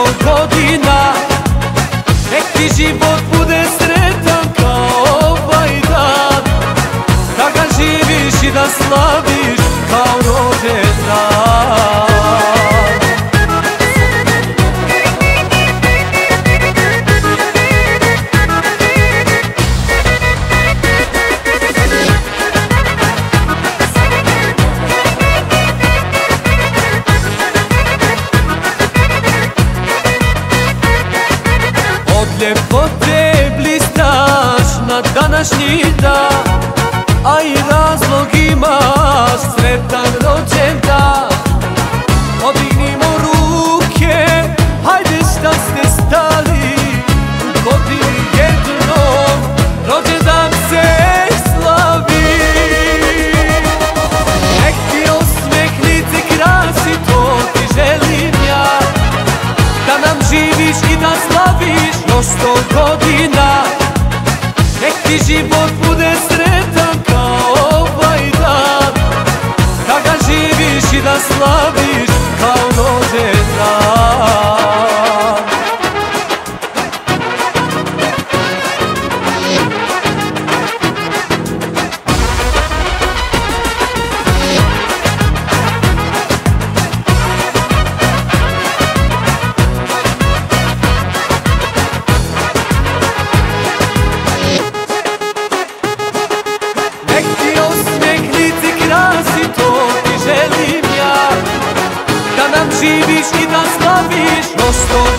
godina. Nek ti život bude sretan kao ovaj dan, da ga živiš i da slaviš kao rođendan. Od ljepote blistaš na današnji dan, a i razlog imaš, sretan rođendan. Podignimo ruke, hajde šta ste stali, u godini jednom rođendan se slavi. Nek ti osmeh lice krasi, to ti želim ja, da nam živiš i da slaviš još 100 godina. Nek ti život bude sretan kao ovaj dan, da ga živiš i da slaviš kao rođendan. Živiš i da slaviš još 100